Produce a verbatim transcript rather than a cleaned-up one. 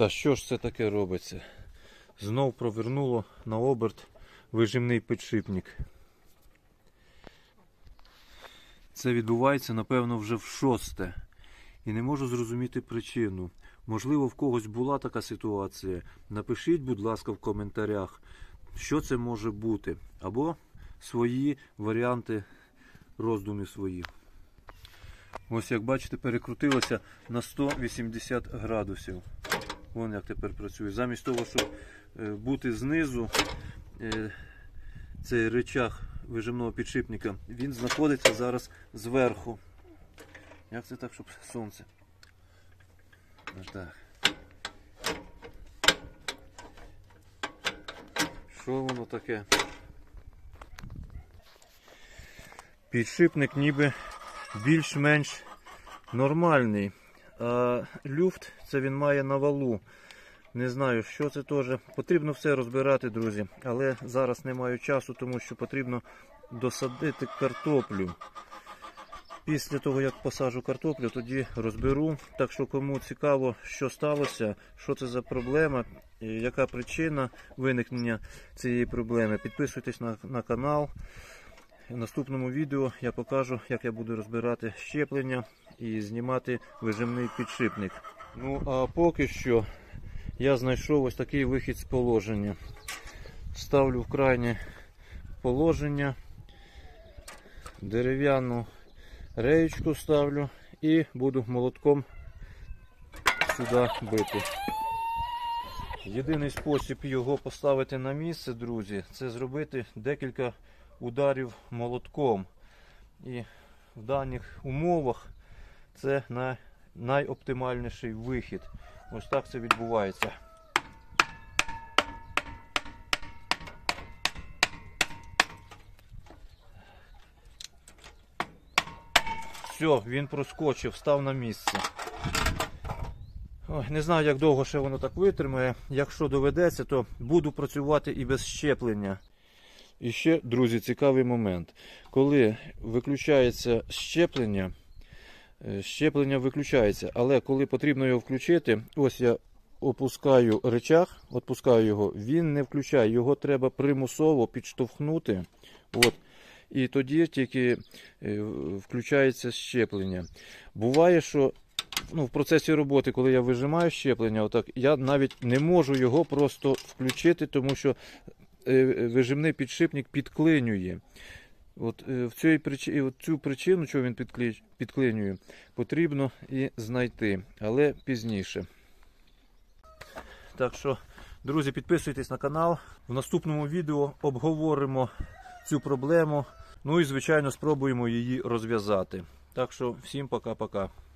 Та що ж це таке робиться? Знов провернуло на оберт вижимний підшипник. Це відбувається, напевно, вже в шосте. І не можу зрозуміти причину. Можливо, в когось була така ситуація. Напишіть, будь ласка, в коментарях, що це може бути. Або свої варіанти, роздуми свої. Ось, як бачите, перекрутилося на сто вісімдесят градусів. Вон як тепер працює. Замість того, щоб бути знизу, цей рычаг вижимного підшипника, він знаходиться зараз зверху. Як це так, щоб сонце? Отак. Що воно таке? Підшипник ніби більш-менш нормальний. А люфт, це він має на валу. Не знаю, що це теж. Потрібно все розбирати, друзі. Але зараз не маю часу, тому що потрібно досадити картоплю. Після того, як посаджу картоплю, тоді розберу. Так що, кому цікаво, що сталося, що це за проблема, яка причина виникнення цієї проблеми, підписуйтесь на, на канал. В наступному відео я покажу, як я буду розбирати щеплення і знімати вижимний підшипник. Ну, а поки що я знайшов ось такий вихід з положення. Ставлю в крайнє положення, дерев'яну реєчку ставлю і буду молотком сюди бити. Єдиний спосіб його поставити на місце, друзі, це зробити декілька ударів молотком. І в даних умовах це най... найоптимальніший вихід. Ось так це відбувається. Все, він проскочив, став на місце. Ой, не знаю, як довго ще воно так витримає. Якщо доведеться, то буду працювати і без щеплення. І ще, друзі, цікавий момент. Коли виключається щеплення, щеплення виключається, але коли потрібно його включити, ось я опускаю рычаг, відпускаю його, він не включає, його треба примусово підштовхнути. От. І тоді тільки включається щеплення. Буває, що ну, в процесі роботи, коли я вижимаю щеплення, отак, я навіть не можу його просто включити, тому що вижимний підшипник підклинює. От, в цій причині, от цю причину, чого він підклинює, потрібно і знайти, але пізніше. Так що, друзі, підписуйтесь на канал. В наступному відео обговоримо цю проблему. Ну і, звичайно, спробуємо її розв'язати. Так що, всім пока-пока.